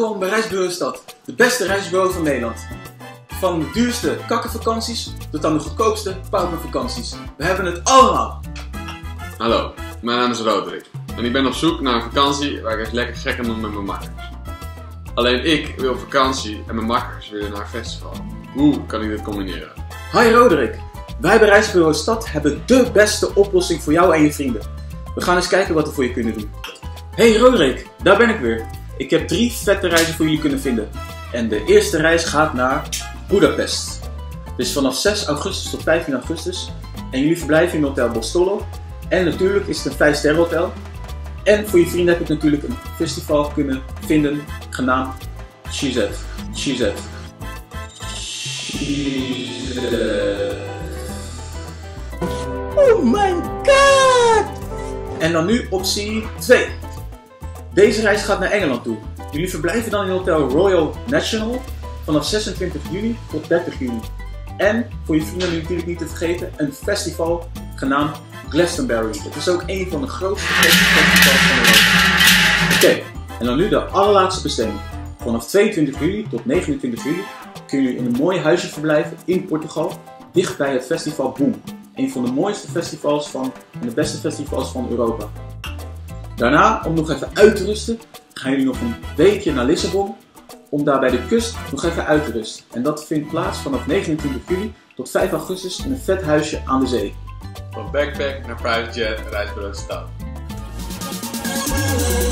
Welkom bij Reisbureau Stad, de beste reisbureau van Nederland. Van de duurste kakkenvakanties tot aan de goedkoopste paupervakanties. We hebben het allemaal. Hallo, mijn naam is Roderick en ik ben op zoek naar een vakantie waar ik eens lekker gek kan doen met mijn makkers. Alleen ik wil op vakantie en mijn makkers willen naar een festival. Hoe kan ik dit combineren? Hi Roderick, wij bij Reisbureau Stad hebben de beste oplossing voor jou en je vrienden. We gaan eens kijken wat we voor je kunnen doen. Hey Roderick, daar ben ik weer. Ik heb 3 vette reizen voor jullie kunnen vinden. En de eerste reis gaat naar Budapest. Dus vanaf 6 augustus tot 15 augustus. En jullie verblijven in Hotel Bostolo. En natuurlijk is het een 5-ster hotel. En voor je vrienden heb ik natuurlijk een festival kunnen vinden genaamd Szüzet. Oh my god! En dan nu optie 2. Deze reis gaat naar Engeland toe. Jullie verblijven dan in Hotel Royal National vanaf 26 juni tot 30 juni. En voor je vrienden natuurlijk niet te vergeten een festival genaamd Glastonbury. Het is ook een van de grootste festivals van Europa. Oké, en dan nu de allerlaatste bestemming. Vanaf 22 juli tot 29 juli kunnen jullie in een mooi huisje verblijven in Portugal, dicht bij het festival Boom. Een van de mooiste festivals en de beste festivals van Europa. Daarna, om nog even uit te rusten, gaan jullie nog een weekje naar Lissabon om daar bij de kust nog even uit te rusten. En dat vindt plaats vanaf 29 juli tot 5 augustus in een vet huisje aan de zee. Van backpack naar private jet, Reisbureau Stad.